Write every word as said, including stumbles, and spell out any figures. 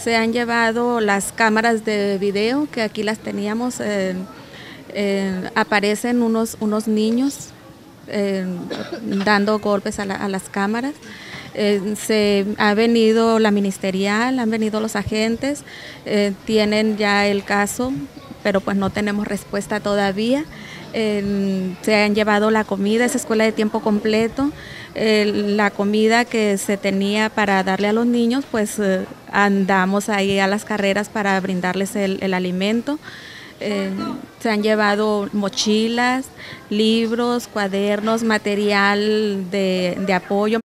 Se han llevado las cámaras de video, que aquí las teníamos, eh, eh, aparecen unos, unos niños eh, dando golpes a, la, a las cámaras. Eh, se ha venido la ministerial, han venido los agentes, eh, tienen ya el caso, pero pues no tenemos respuesta todavía. Eh, se han llevado la comida, esa escuela de tiempo completo, eh, la comida que se tenía para darle a los niños, pues eh, andamos ahí a las carreras para brindarles el, el alimento. Eh, se han llevado mochilas, libros, cuadernos, material de, de apoyo.